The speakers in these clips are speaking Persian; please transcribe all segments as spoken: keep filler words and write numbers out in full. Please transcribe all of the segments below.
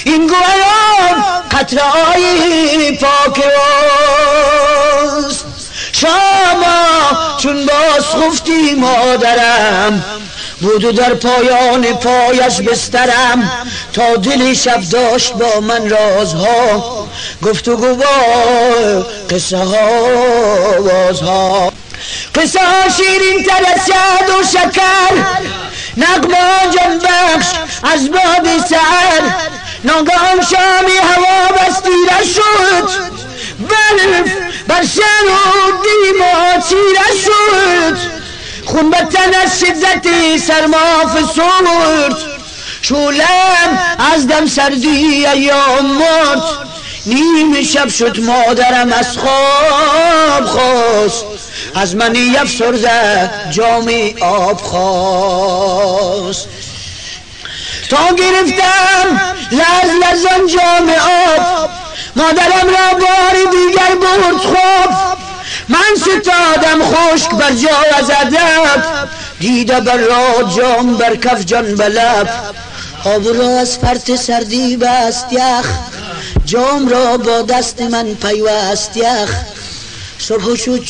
این گوهران قطره‌های پاک اوست. شما چون باز خفتی مادرم بود و در پایان پایش بسترم، تا دل شب داشت با من رازها، گفتگو با قصه ها بازها. قصه ها شیرین تر از شهد و شکر، نغمه جان بخش از باد سحر. ناگهان شامی هوا بس تیره شد، برف بر شهر و دیما چیره شد. خون به تن از شدت سرما فسرد، شولم از دم سردی ایام مرد. نیم شب شد مادرم از خواب خواست، از من افسرده جامی آب خواست. تا گرفتم لرز لرزان جام آب، مادرم را بار دیگر برد خواب. من ستادم خشک بر جای از ادب، دیده بر را جام بر کف جان به لب. آب را از فرط سردی بست یخ، جام را با دست من پیوست یخ. صبح شد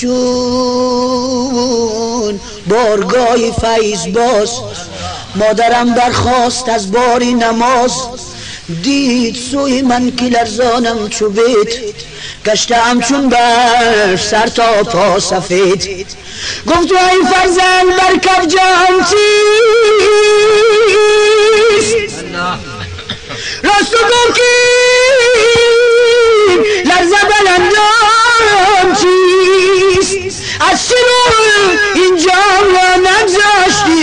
چون بارگاه فیض باز، مادرم برخاست از باری نماز. دید سوی من که لرزانم چو بید، گشتم چون بر سر تا پا سفید. گفت ای فرزند بر کف جان چیست؟ راست گو که لرزه بلندان چیست؟ از چرا این جام را نگذاشتی؟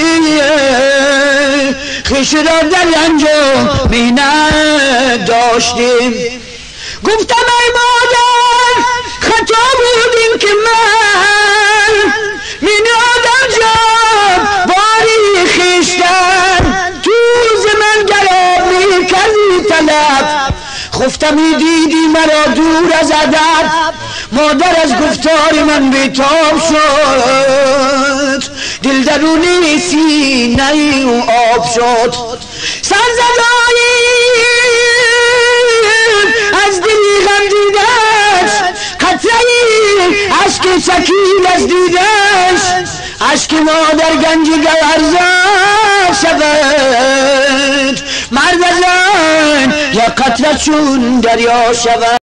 خویش را در رنج و محنت داشتیم. گفتم ای مادر خطا بود این که من می‌نادم جام باری خویشتن، تو ز من گراب می‌کردی طلب. خفتمی دیدی مرا دور از ادب، مادر از گفتار من بیتاب شد. دل درونی سینه او آب شد. سرزدایی از دلی غم دیدش، قطره‌ای اشک سکین از دیدش. اشک مادر گنج گوهرزار شود، مرد از آن یا قطره چون دریا شود.